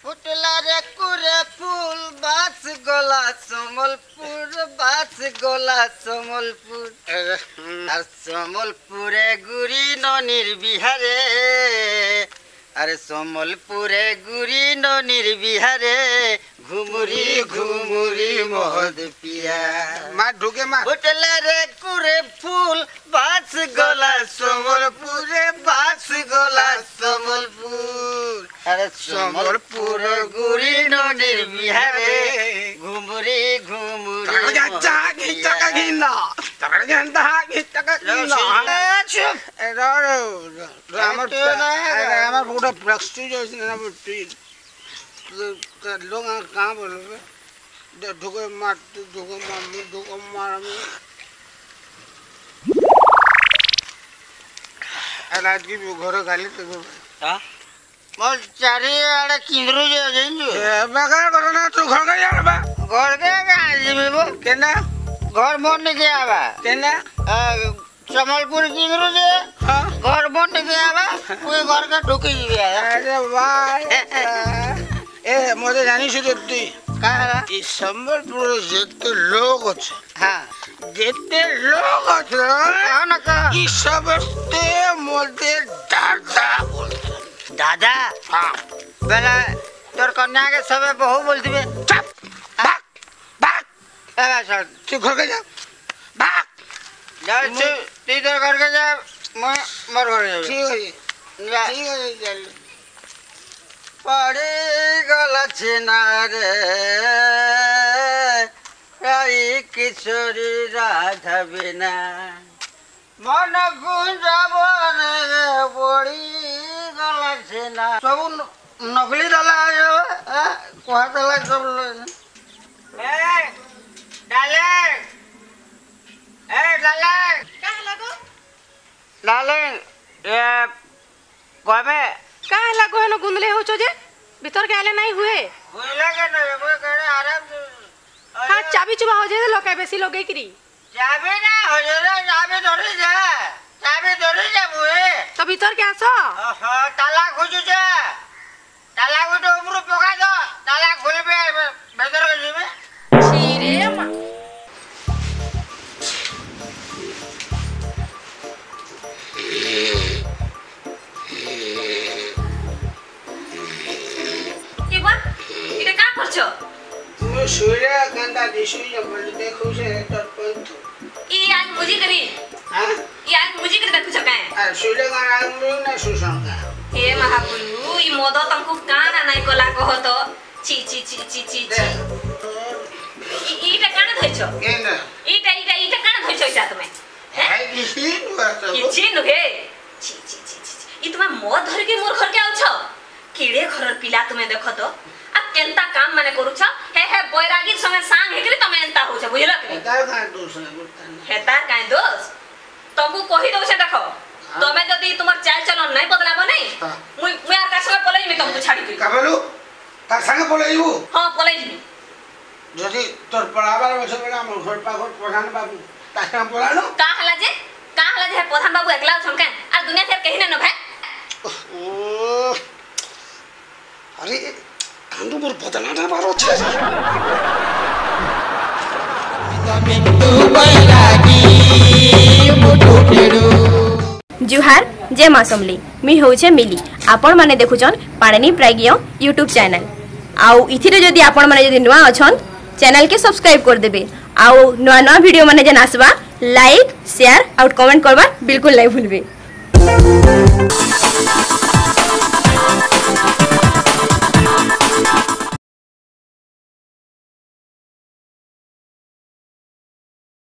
फुटला रे कुरे फूल बास गोला समलपुर बास गोला समलपुर আর সমলপুরে গুরি ননির বিহারে আরে সমলপুরে গুরি ননির বিহারে ঘুমুরি ঘুমুরি মহদ পিয়া মা ঢুকে মা ফুটলা রে কুরে ফুল বাস গোলা সমলপুরে বাস গোলা সমলপুর আরে সমলপুর গুরি ননির বিহারে ঘুমুরি ঘুমুরি ঘরে গালি চারিআড়ে কিন্দ্রু বেকার করে না তুই ঘর গাই আনবা ঘর কে আসবি কেন ঘর মন নিকে আবা কেন समलपुर किंद्रु जे घर बन निके आबा कोई घर का ढुकी जीबे अरे भाई ए मोदे जानी छु तुई काला ई संबलपुर जेते लोग अछि हां जेते लोग अछि ना का ई सबते मोदे दादा बोलते दादा हां बेला तोर कन्या के सबे बहु बोलतिबे चुप भाग भाग एबा सर तू घर के जा भाग जा तू तो घर के जा मैं मर घर जा ठीक है ठीक है चल पड़ी गला छिनारे आई किशोरी राधा बिना मन गुंजावन पड़ी गला छिना सब नकली डाला कहा डाला सब डाले डार्लिंग ये कहबे काहे लागो है न गुंदले हो जे भीतर के आले नहीं हुए होइला के न वो करे आराम से हां चाबी चुबा हो जे लोका बेसी लोगे करी चाबी ना हो जे चाबी धरि जा बुए तो भीतर के आसो हां ताला खोजु जे ताला गुटो उमरो पका दो ताला खोलबे भीतर के जीबे छी रे मां सूर्य गंदा दिशु जब देखो से तर पंथ ई आज मुजी करी हां ई आज मुजी करी देखु छकाय सूर्य गंदा मुरु ना सुसंगा हे महापुरु ई मोदो तंकु काना नाही कोला कहतो ची ची ची ची ची ईटा काना धइछो केना ईटा काना धइछो इसा तमे है किछि नुहे ची ची ची ई तुमे मो धर के मोर घर के आउ छ कीड़े घरर पिला तुमे देखो तो आ केनता काम माने करू छ हे बैरागी संगे सांग हेकरी तमे एंता हो छ बुझलो के हेतार का दोष हेतार काई दोष तमको कहि दउ से देखो तमे जदी तुमर चाल चलन नहीं बदलाबो नहीं मुई यार का संगे पलई में तुमको छाड़ी के का बोलू तार संगे पलईबू हां पलई जी जदी तोर पड़ाबार बसे बेला मोर घर पाखर प्रधान बाबू ताका पलानो का हला जे प्रधान बाबू एकला छन का आ दुनिया फेर कहि न भाई ओ अरे कांदू मोर बदला ना बारो छे जुहार जय माँ समली मी होचे मिली आपण माने देखुचन पाणनी प्राज्ञ यूट्यूब चैनल आउ इथिरे जदि आपण माने जदि नुआ अछन चैनल के सब्सक्राइब कर देबे आउ नुआ नुआ वीडियो माने जन आसबा लाइक शेयर आउट कमेंट करबा बिल्कुल नहीं भूलबे।